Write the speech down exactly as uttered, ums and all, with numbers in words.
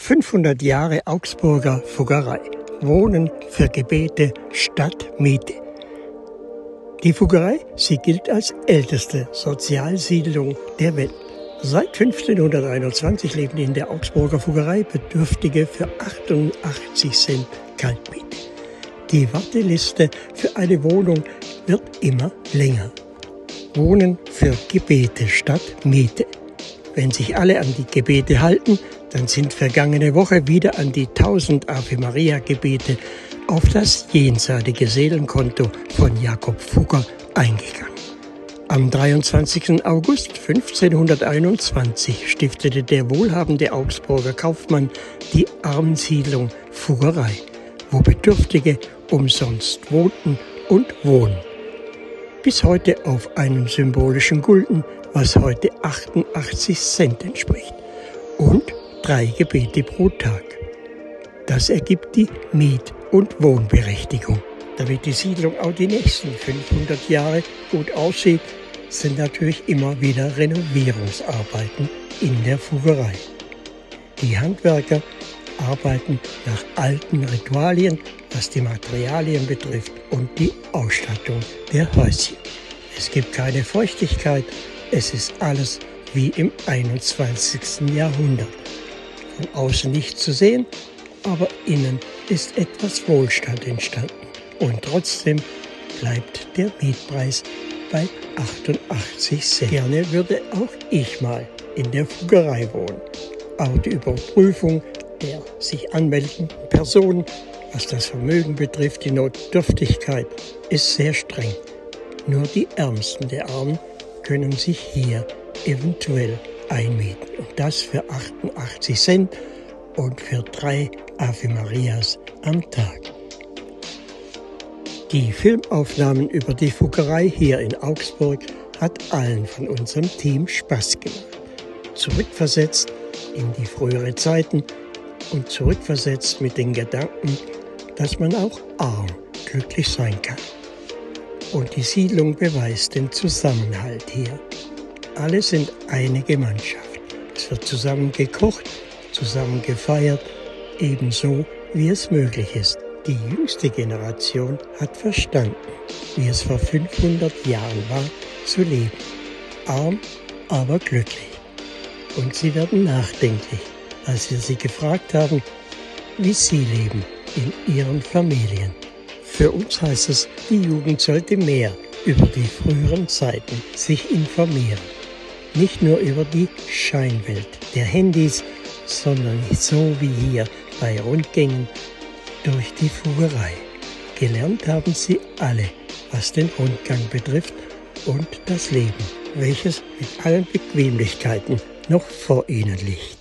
fünfhundert Jahre Augsburger Fuggerei. Wohnen für Gebete statt Miete. Die Fuggerei, sie gilt als älteste Sozialsiedlung der Welt. Seit fünfzehnhunderteinundzwanzig leben in der Augsburger Fuggerei Bedürftige für achtundachtzig Cent Kaltmiete. Die Warteliste für eine Wohnung wird immer länger. Wohnen für Gebete statt Miete. Wenn sich alle an die Gebete halten, dann sind vergangene Woche wieder an die tausend Ave Maria Gebete auf das jenseitige Seelenkonto von Jakob Fugger eingegangen. Am dreiundzwanzigsten August fünfzehnhunderteinundzwanzig stiftete der wohlhabende Augsburger Kaufmann die Armensiedlung Fuggerei, wo Bedürftige umsonst wohnten und wohnen. Bis heute auf einen symbolischen Gulden, was heute achtundachtzig Cent entspricht. Und drei Gebete pro Tag. Das ergibt die Miet- und Wohnberechtigung. Damit die Siedlung auch die nächsten fünfhundert Jahre gut aussieht, sind natürlich immer wieder Renovierungsarbeiten in der Fuggerei. Die Handwerker arbeiten nach alten Ritualien, was die Materialien betrifft und die Ausstattung der Häuschen. Es gibt keine Feuchtigkeit, es ist alles wie im einundzwanzigsten Jahrhundert. Von außen nicht zu sehen, aber innen ist etwas Wohlstand entstanden. Und trotzdem bleibt der Mietpreis bei achtundachtzig Cent. Gerne würde auch ich mal in der Fuggerei wohnen. Aber die Überprüfung der sich anmeldenden Personen, was das Vermögen betrifft, die Notdürftigkeit, ist sehr streng. Nur die Ärmsten der Armen können sich hier eventuell einmieten. Und das für achtundachtzig Cent und für drei Ave Marias am Tag. Die Filmaufnahmen über die Fuggerei hier in Augsburg hat allen von unserem Team Spaß gemacht. Zurückversetzt in die frühere Zeiten und zurückversetzt mit den Gedanken, dass man auch arm glücklich sein kann. Und die Siedlung beweist den Zusammenhalt hier. Alle sind eine Gemeinschaft. Es wird zusammen gekocht, zusammen gefeiert, ebenso wie es möglich ist. Die jüngste Generation hat verstanden, wie es vor fünfhundert Jahren war, zu leben. Arm, aber glücklich. Und sie werden nachdenklich, als wir sie gefragt haben, wie sie leben in ihren Familien. Für uns heißt es, die Jugend sollte mehr über die früheren Zeiten sich informieren. Nicht nur über die Scheinwelt der Handys, sondern so wie hier bei Rundgängen durch die Fuggerei. Gelernt haben sie alle, was den Rundgang betrifft und das Leben, welches mit allen Bequemlichkeiten noch vor ihnen liegt.